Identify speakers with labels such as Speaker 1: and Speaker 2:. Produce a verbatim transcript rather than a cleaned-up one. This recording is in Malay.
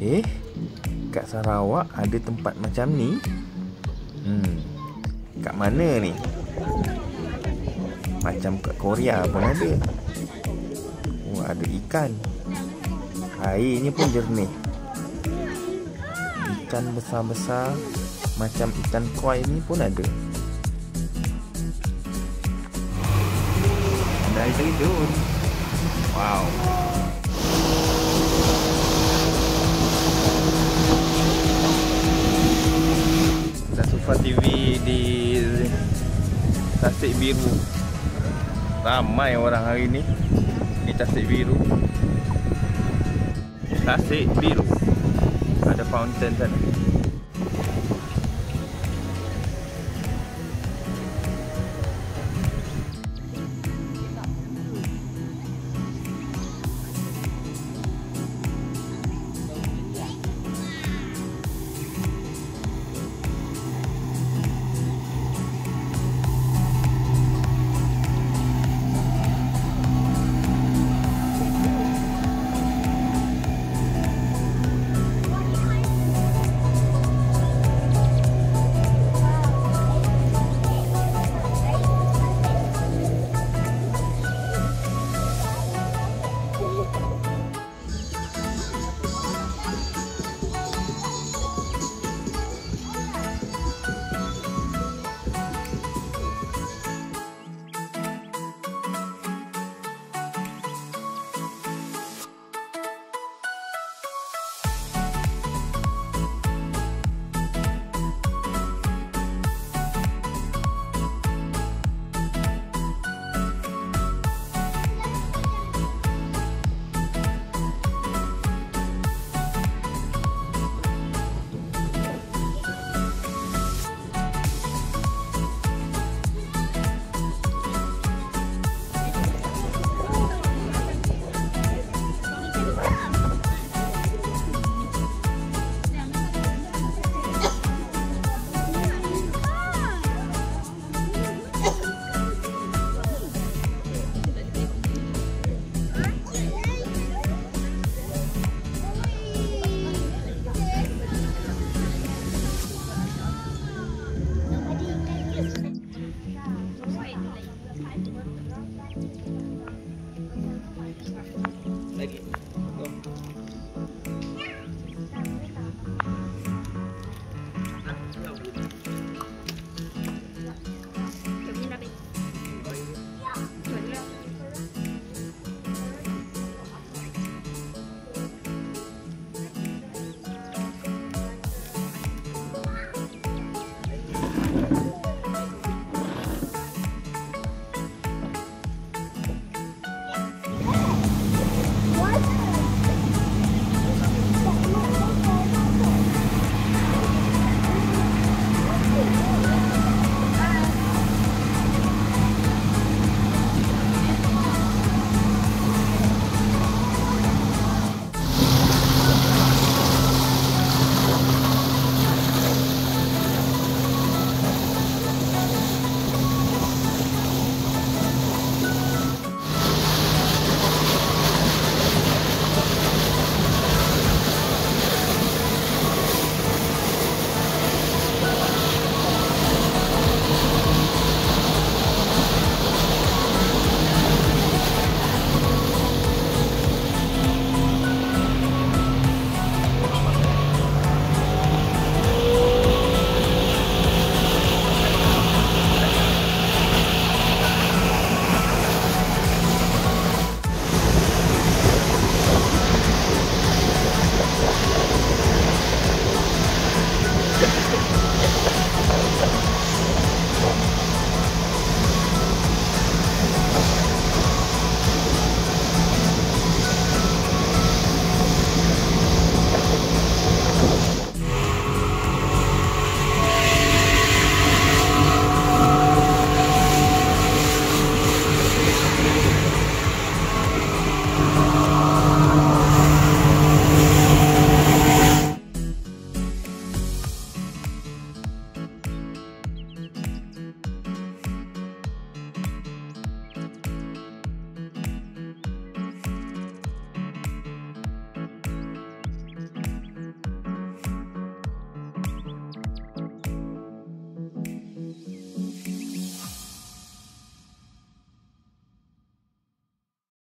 Speaker 1: Eh, kat Sarawak ada tempat macam ni? Hmm, kat mana ni? Macam kat Korea pun ada. Oh, ada ikan. Airnya pun jernih. Ikan besar-besar macam ikan koi ni pun ada. Ada air terjun. Wow. Sufa T V di Tasik Biru. Ramai orang hari ni di Tasik Biru. Tasik Biru. Ada fountain sana.